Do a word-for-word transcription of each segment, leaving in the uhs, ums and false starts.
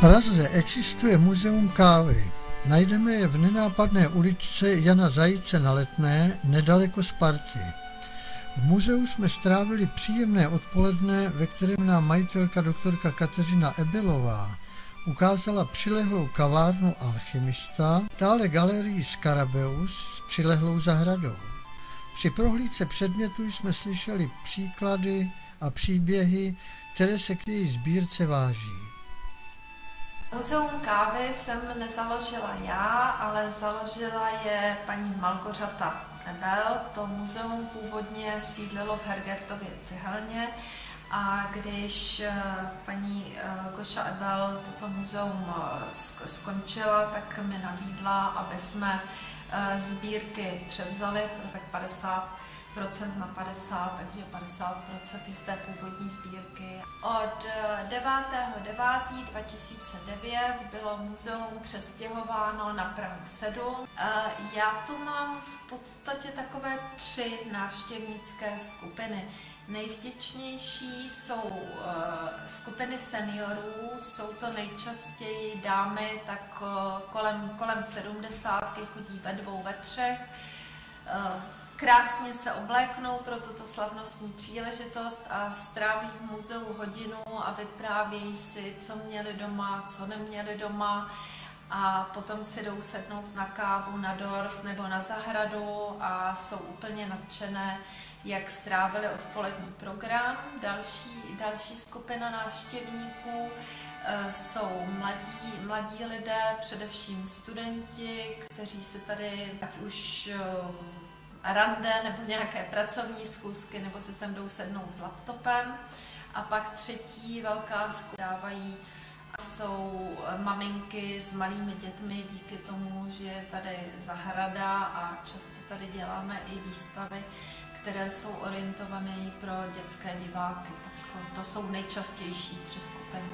Praze existuje muzeum kávy. Najdeme je v nenápadné uličce Jana Zajíce na Letné, nedaleko Sparty. V muzeu jsme strávili příjemné odpoledne, ve kterém nám majitelka doktorka Kateřina Ebelová ukázala přilehlou kavárnu Alchymista, dále galerii Skarabeus s přilehlou zahradou. Při prohlídce předmětů jsme slyšeli příklady a příběhy, které se k její sbírce váží. Muzeum kávy jsem nezaložila já, ale založila je paní Malgořata Ebel. To muzeum původně sídlilo v Hergertově cihelně a když paní Goša Ebel toto muzeum skončila, tak mi nabídla, aby jsme sbírky převzali, tak padesát procent na padesát, takže padesát procent je z té původní sbírky. Od devátého devátého dva tisíce devět bylo muzeum přestěhováno na Prahu sedm. Já tu mám v podstatě takové tři návštěvnické skupiny. Nejvděčnější jsou skupiny seniorů, jsou to nejčastěji dámy, tak kolem, kolem sedmdesátky, chodí ve dvou, ve třech. Krásně se obléknou pro tuto slavnostní příležitost a stráví v muzeu hodinu a vyprávějí si, co měli doma, co neměli doma a potom si jdou sednout na kávu na dort nebo na zahradu a jsou úplně nadšené, jak strávili odpolední program. Další, další skupina návštěvníků e, jsou mladí, mladí lidé, především studenti, kteří si tady ať už rande nebo nějaké pracovní schůzky, nebo si sem jdou sednout s laptopem. A pak třetí velká skupina dávají jsou maminky s malými dětmi díky tomu, že je tady zahrada a často tady děláme i výstavy, které jsou orientované pro dětské diváky. Tak to jsou nejčastější tři skupiny.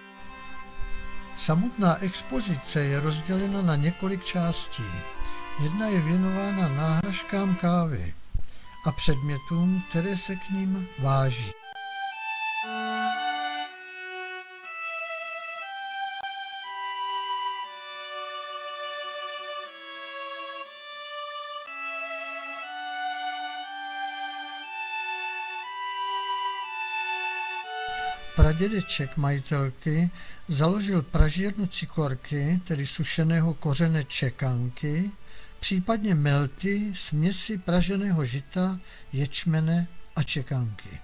Samotná expozice je rozdělena na několik částí. Jedna je věnována náhražkám kávy a předmětům, které se k ním váží. Pradědeček majitelky založil pražírnu cikorky, tedy sušeného kořene čekanky, případně melty, směsi praženého žita, ječmene a čekanky.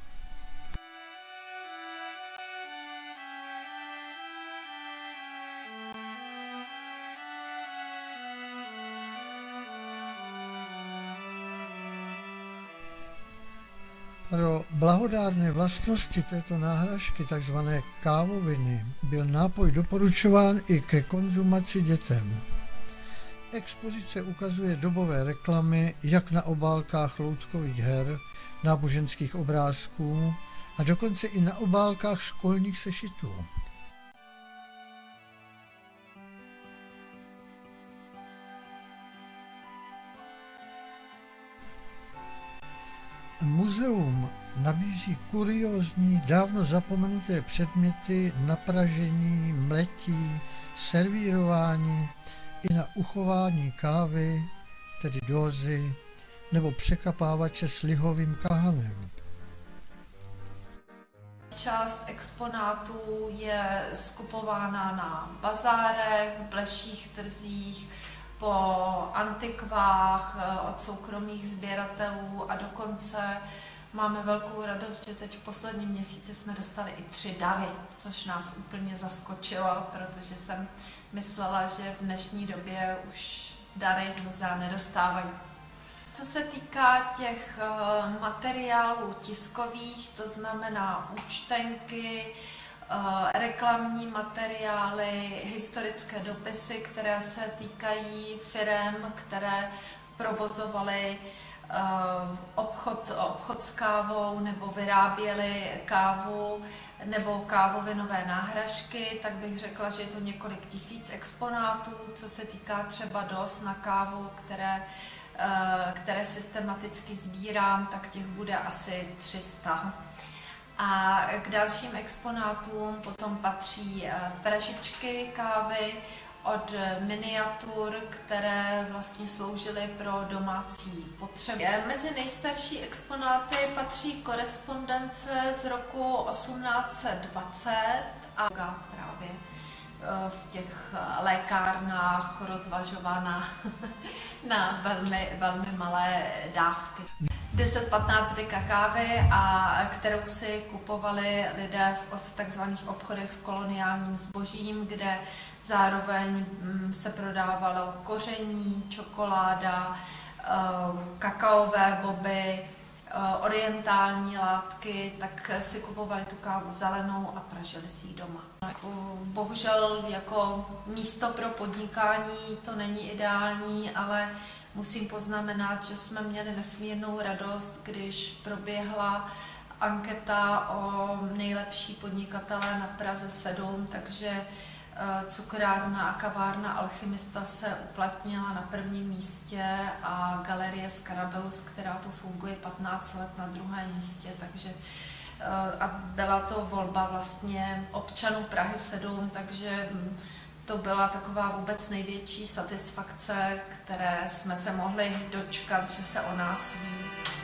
Pro blahodárné vlastnosti této náhražky, takzvané kávoviny, byl nápoj doporučován i ke konzumaci dětem. Expozice ukazuje dobové reklamy jak na obálkách loutkových her, náboženských obrázků a dokonce i na obálkách školních sešitů. Muzeum nabízí kuriózní, dávno zapomenuté předměty na pražení, mletí, servírování i na uchování kávy, tedy dózy, nebo překapávače s lihovým káhanem. Část exponátů je skupována na bazárech, bleších trzích, po antikvách, od soukromých sběratelů a dokonce máme velkou radost, že teď v posledním měsíci jsme dostali i tři dary, což nás úplně zaskočilo, protože jsem myslela, že v dnešní době už dary muzea nedostávají. Co se týká těch materiálů tiskových, to znamená účtenky, reklamní materiály, historické dopisy, které se týkají firem, které provozovaly obchod, obchod s kávou nebo vyráběly kávu nebo kávovinové náhražky, tak bych řekla, že je to několik tisíc exponátů. Co se týká třeba dóz na kávu, které, které systematicky sbírám, tak těch bude asi tři sta. A k dalším exponátům potom patří pražičky kávy od miniatur, které vlastně sloužily pro domácí potřeby. Mezi nejstarší exponáty patří korespondence z roku osmnáct set dvacet a právě v těch lékárnách rozvažována na velmi, velmi malé dávky. deset patnáct deka kávy, a kterou si kupovali lidé v, v takzvaných obchodech s koloniálním zbožím, kde zároveň se prodávalo koření, čokoláda, kakaové boby, orientální látky, tak si kupovali tu kávu zelenou a pražili si ji doma. Bohužel jako místo pro podnikání to není ideální, ale musím poznamenat, že jsme měli nesmírnou radost, když proběhla anketa o nejlepší podnikatelé na Praze sedm, takže cukrárna a kavárna Alchymista se uplatnila na prvním místě a Galerie Scarabeus, která tu funguje patnáct let, na druhém místě, takže a byla to volba vlastně občanů Prahy sedm, takže to byla taková vůbec největší satisfakce, které jsme se mohli dočkat, že se o nás ví.